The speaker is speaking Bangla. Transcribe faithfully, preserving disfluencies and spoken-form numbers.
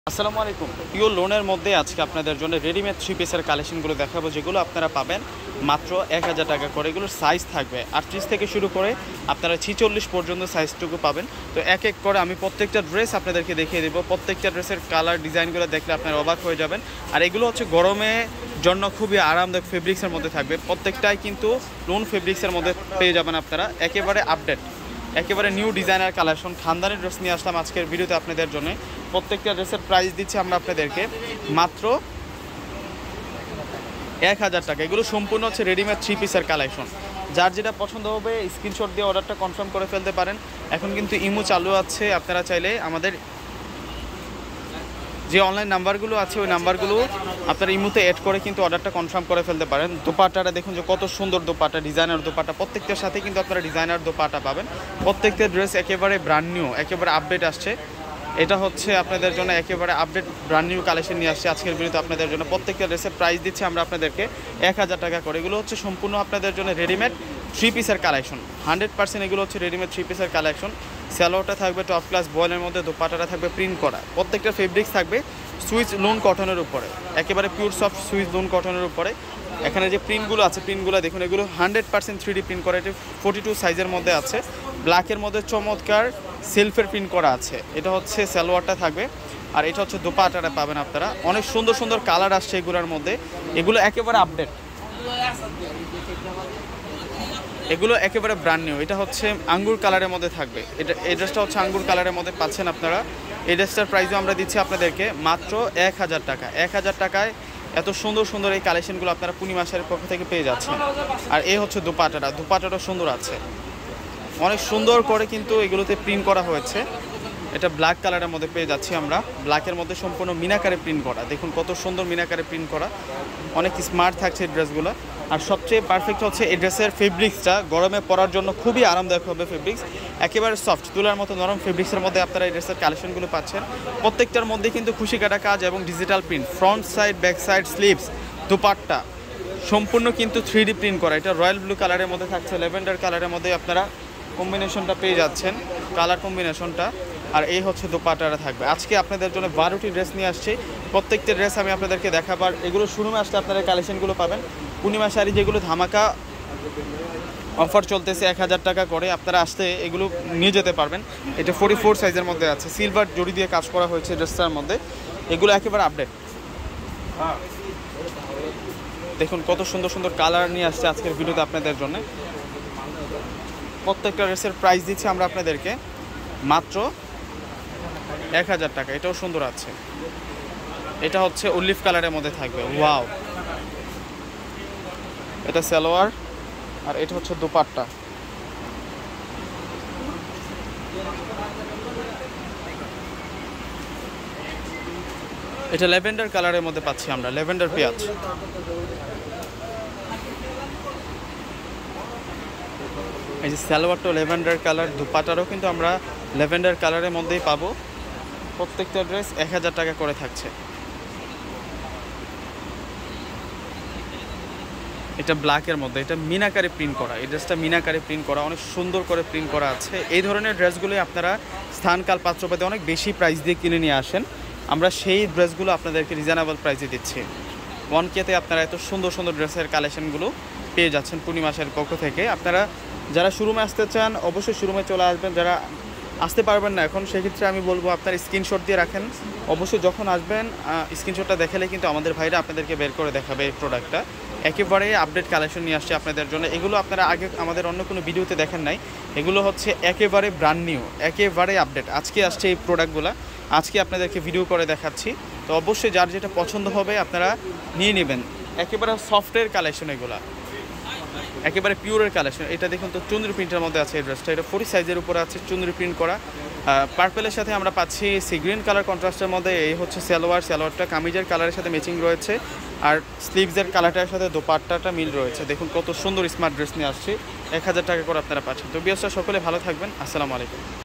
আসসালামু আলাইকুম। পিওর লোনের মধ্যে আজকে আপনাদের জন্য রেডিমেড থ্রি পিসের কালেকশনগুলো দেখাবো, যেগুলো আপনারা পাবেন মাত্র এক হাজার টাকা করে। এগুলোর সাইজ থাকবে আটত্রিশ থেকে শুরু করে আপনারা ছিচল্লিশ পর্যন্ত সাইজটুকু পাবেন। তো এক এক করে আমি প্রত্যেকটা ড্রেস আপনাদেরকে দেখিয়ে দেবো। প্রত্যেকটা ড্রেসের কালার ডিজাইনগুলো দেখলে আপনারা অবাক হয়ে যাবেন। আর এগুলো হচ্ছে গরমে জন্য খুবই আরামদায়ক ফেব্রিক্সের মধ্যে থাকবে। প্রত্যেকটাই কিন্তু লোন ফেব্রিক্সের মধ্যে পেয়ে যাবেন আপনারা, একেবারে আপডেট, একেবারে নিউ ডিজাইনার কালেকশন। খানদানি ড্রেস নিয়ে আসলাম আজকের ভিডিওতে আপনাদের জন্য। প্রত্যেকটা ড্রেসের প্রাইস দিচ্ছি আমরা আপনাদেরকে মাত্র এক হাজার টাকা। এগুলো সম্পূর্ণ হচ্ছে রেডিমেড থ্রি পিসের কালেকশন। যার যেটা পছন্দ হবে স্ক্রিনশট দিয়ে অর্ডারটা কনফার্ম করে ফেলতে পারেন। এখন কিন্তু ইমো চালু আছে, আপনারা চাইলে আমাদের যে অনলাইন নাম্বারগুলো আছে ওই নাম্বারগুলো আপনারা ইমোতে অ্যাড করে কিন্তু অর্ডারটা কনফার্ম করে ফেলতে পারেন। দোপাট্টাটা দেখুন যে কত সুন্দর দোপাট্টা, ডিজাইনার দোপাট্টা। প্রত্যেকটার সাথে কিন্তু আপনারা ডিজাইনার দোপাট্টা পাবেন। প্রত্যেকটা ড্রেস একেবারে ব্র্যান্ড নিউ, একেবারে আপডেট আসছে। এটা হচ্ছে আপনাদের জন্য একেবারে আপডেট ব্র্যান্ড নিউ কালেকশন নিয়ে আসছে আজকের ভিডিওতে আপনাদের জন্য। প্রত্যেকটা ড্রেসের প্রাইস দিচ্ছে আমরা আপনাদেরকে এক হাজার টাকা করে। এগুলো হচ্ছে সম্পূর্ণ আপনাদের জন্য রেডিমেড থ্রি পিসের কালেকশন, হান্ড্রেড পার্সেন্ট এগুলো হচ্ছে রেডিমেড থ্রি পিসের কালেকশন। স্যালোয়ারটা থাকবে টপ ক্লাস বয়েলের মধ্যে, দোপাট্টাটা থাকবে প্রিন্ট করা। প্রত্যেকটা ফেব্রিক্স থাকবে সুইচ লোন কটনের উপরে, একেবারে পিওর সফট সুইচ লোন কটনের উপরে। এখানে যে প্রিন্টগুলো আছে প্রিন্টগুলো দেখুন, এগুলো hundred percent three D print করা। এটি ফোর্টি টু সাইজের মধ্যে আছে, ব্ল্যাকের মধ্যে চমৎকার সেলফের প্রিন্ট করা আছে। এটা হচ্ছে সালোয়ারটা থাকবে, আর এটা হচ্ছে দোপাট্টাটা পাবেন আপনারা। অনেক সুন্দর সুন্দর কালার আসছে এগুলোর মধ্যে। এগুলো একেবারে আপডেট, এগুলো একেবারে ব্র্যান্ড নিউ। এটা হচ্ছে আঙ্গুর কালারের মধ্যে থাকবে। এটা এই ড্রেসটা হচ্ছে আঙ্গুর কালারের মধ্যে পাচ্ছেন আপনারা। এই ড্রেসটার প্রাইসও আমরা দিচ্ছি আপনাদেরকে মাত্র এক হাজার টাকা। এক হাজার টাকায় এত সুন্দর সুন্দর এই কালেকশনগুলো আপনারা পূর্ণিমা শাড়ির পক্ষ থেকে পেয়ে যাচ্ছেন। আর এই হচ্ছে দোপাট্টাটা, দোপাট্টাটা সুন্দর আছে, অনেক সুন্দর করে কিন্তু এগুলোতে প্রিন্ট করা হয়েছে। এটা ব্ল্যাক কালারের মধ্যে পেয়ে যাচ্ছি আমরা, ব্ল্যাকের মধ্যে সম্পূর্ণ মিনাকারে প্রিন্ট করা। দেখুন কত সুন্দর মিনাকারে প্রিন্ট করা, অনেক স্মার্ট থাকছে এই ড্রেসগুলো। আর সবচেয়ে পারফেক্ট হচ্ছে এই ড্রেসের ফেব্রিক্সটা, গরমে পরার জন্য খুবই আরামদায়ক হবে ফেব্রিক্স। একেবারে সফট তুলার মতো নরম ফেব্রিক্সের মধ্যে আপনারা এই ড্রেসের কালেকশনগুলো পাচ্ছেন। প্রত্যেকটার মধ্যে কিন্তু খুশি কাটা কাজ এবং digital print, front side, back side, sleeves, dupatta সম্পূর্ণ কিন্তু থ্রি ডি প্রিন্ট করা। এটা রয়্যাল ব্লু কালারের মধ্যে থাকছে, ল্যাভেন্ডার কালারের মধ্যে আপনারা কম্বিনেশনটা পেয়ে যাচ্ছেন, কালার কম্বিনেশনটা। আর এই হচ্ছে দোপাট্টাটা থাকবে। আজকে আপনাদের জন্য বারোটি ড্রেস নিয়ে আসছি। প্রত্যেকটা ড্রেস আমি আপনাদেরকে দেখাবার, এগুলো শোরুমে আসলে আপনারা কালেকশনগুলো পাবেন। পূর্ণিমা শাড়ি যেগুলো ধামাকা অফার চলতেছে এক হাজার টাকা করে, আপনারা আসতে এগুলো নিয়ে যেতে পারবেন। এটা ফোর্টি ফোর সাইজের মধ্যে আছে, সিলভার জড়ি দিয়ে কাজ করা হয়েছে ড্রেসটার মধ্যে। এগুলো একেবারে আপডেট। দেখুন কত সুন্দর সুন্দর কালার নিয়ে আসছে আজকের ভিডিওতে আপনাদের জন্য। প্রত্যেকটা ড্রেসের প্রাইস দিচ্ছি আমরা আপনাদেরকে মাত্র এক হাজার টাকা। এটাও সুন্দর আছে, এটা হচ্ছে অলিভ কালারের মধ্যে থাকবে। ওয়াও, এটা সালোয়ার আর এটা হচ্ছে দোপাট্টা। এটা ল্যাভেন্ডার কালারের মধ্যে পাচ্ছি আমরা, ল্যাভেন্ডার পেঁয়াজ। এই যে সালোয়ারটা ল্যাভেন্ডার কালার, দোপাট্টারও কিন্তু আমরা ল্যাভেন্ডার কালারের মধ্যেই পাবো। প্রত্যেকটা ড্রেস এক হাজার টাকা করে থাকছে। এটা ব্ল্যাকের মধ্যে, এটা মিনাকারে প্রিন্ট করা। এই ড্রেসটা মিনাকারে প্রিন্ট করা, অনেক সুন্দর করে প্রিন্ট করা আছে। এই ধরনের ড্রেসগুলোই আপনারা স্থানকাল পাত্রপাতে অনেক বেশি প্রাইস দিয়ে কিনে নিয়ে আসেন। আমরা সেই ড্রেসগুলো আপনাদেরকে রিজনেবল প্রাইসে দিচ্ছি। ওয়ান কেতে আপনারা এত সুন্দর সুন্দর ড্রেসের কালেকশনগুলো পেয়ে যাচ্ছেন পূর্ণিমা শাড়ির পক্ষ থেকে। আপনারা যারা শোরুমে আসতে চান অবশ্যই শোরুমে চলে আসবেন। যারা আসতে পারবেন না এখন, সেক্ষেত্রে আমি বলবো আপনার স্ক্রিনশট দিয়ে রাখেন। অবশ্যই যখন আসবেন স্ক্রিনশটটা দেখালে কিন্তু আমাদের ভাইরা আপনাদেরকে বের করে দেখাবে এই প্রোডাক্টটা। একেবারে আপডেট কালেকশন নিয়ে আসছে আপনাদের জন্য। এগুলো আপনারা আগে আমাদের অন্য কোনো ভিডিওতে দেখেন নাই, এগুলো হচ্ছে একেবারে ব্র্যান্ড নিউ, একেবারে আপডেট। আজকে আসছে এই প্রোডাক্টগুলো, আজকে আপনাদেরকে ভিডিও করে দেখাচ্ছি। তো অবশ্যই যার যেটা পছন্দ হবে আপনারা নিয়ে নেবেন। একেবারে সফটের কালেকশন, এগুলো একেবারে পিওরের কালেকশন। এটা দেখুন তো চুনরি প্রিন্টের মধ্যে আছে এই ড্রেসটা। এটা ফোর্টি সাইজের উপরে আছে, চুনরি প্রিন্ট করা। পার্পেলের সাথে আমরা পাচ্ছি সি গ্রিন কালার কন্ট্রাস্টের মধ্যে। এই হচ্ছে সালোয়ার, সালোয়ারটা কামিজের কালারের সাথে ম্যাচিং রয়েছে, আর স্লিভসের কালারটার সাথে দোপাট্টাটা মিল রয়েছে। দেখুন কত সুন্দর স্মার্ট ড্রেস নিয়ে আসছি, এক হাজার টাকা করে আপনারা পাচ্ছেন। তো বিয়াসটা সকলে ভালো থাকবেন। আসসালামু আলাইকুম।